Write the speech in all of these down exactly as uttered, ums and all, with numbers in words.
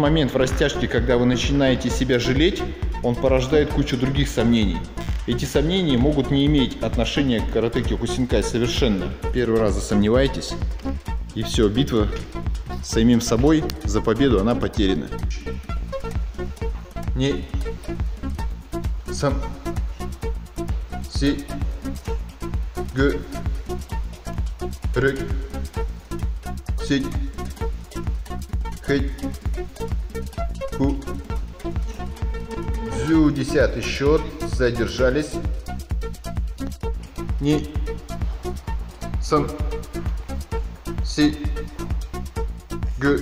момент в растяжке, когда вы начинаете себя жалеть, он порождает кучу других сомнений. Эти сомнения могут не иметь отношения к карате Кёкусинкай совершенно. Первый раз засомневаетесь, и все, битва с самим собой за победу, она потеряна. Не сам си г р си хэй ку дзю. Десятый счет. Задержались. Не сан си г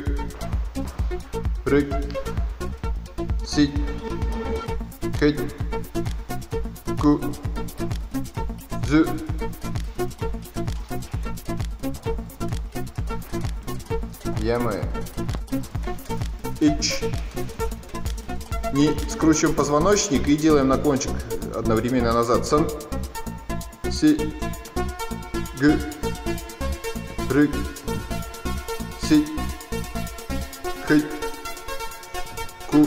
р си хэй ку дзю. Ямы. Ич. Не скручиваем позвоночник и делаем наклончик одновременно назад. Сан си г р си хэй ку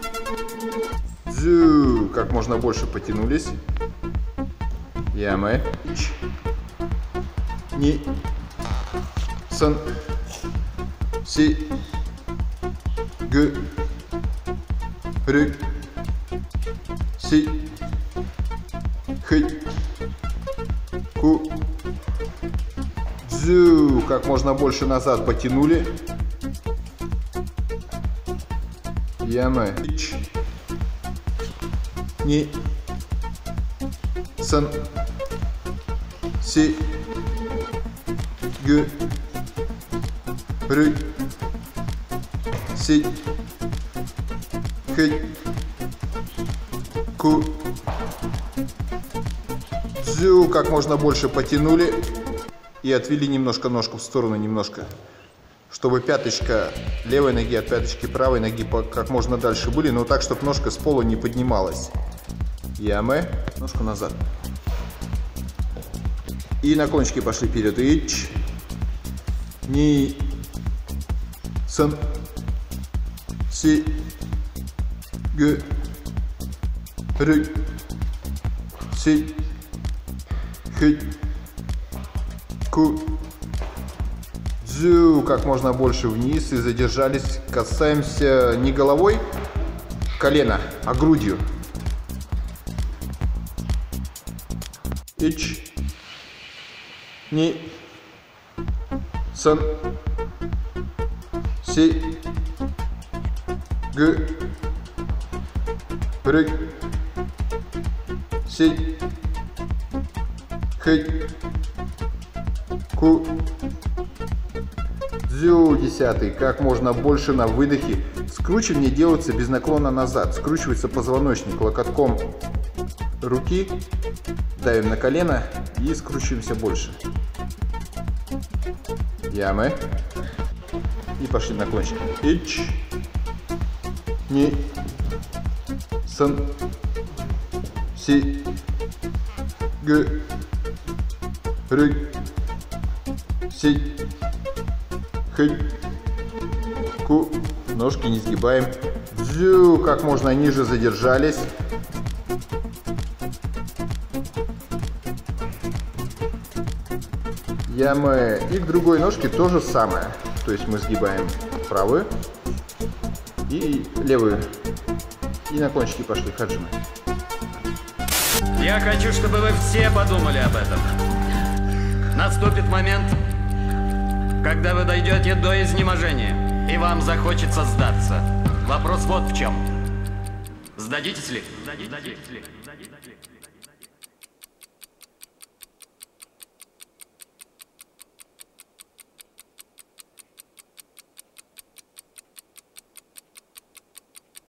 дзю. Как можно больше потянулись. Ямы. Ич. Не сан си г р си хэй ку дзю. Как можно больше назад потянули. Ямы. Не сан си г р си хэй ку дзю. Как можно больше потянули и отвели немножко ножку в сторону, немножко, чтобы пяточка левой ноги от пяточки правой ноги как можно дальше были, но так, чтобы ножка с пола не поднималась. Ямы. Ножку назад. И наклончики пошли вперед. Ич. Ни. Сан. Си. Г. Р. Си. Хэй. Ку. Дзю. Как можно больше вниз и задержались. Касаемся не головой колена, а грудью. Ич. Ни. Сан. Си. Г. Р. Си. Хэй. Ку. Дзю. Десятый. Как можно больше на выдохе. Скручивание делается без наклона назад. Скручивается позвоночник локотком руки. Давим на колено и скручиваемся больше. Ямы. И пошли наклончики. Ич. Ни. Сан. Си. Г. Р. Си. Хэй. Ку. Ножки не сгибаем. Дзю. Как можно ниже задержались. Ямы. И к другой ножке то же самое. То есть мы сгибаем правую и левую. И наклончики пошли. Хаджимы. Я хочу, чтобы вы все подумали об этом. Наступит момент, когда вы дойдете до изнеможения, и вам захочется сдаться. Вопрос вот в чем. Сдадитесь ли? Сдадитесь ли? Сдадитесь ли?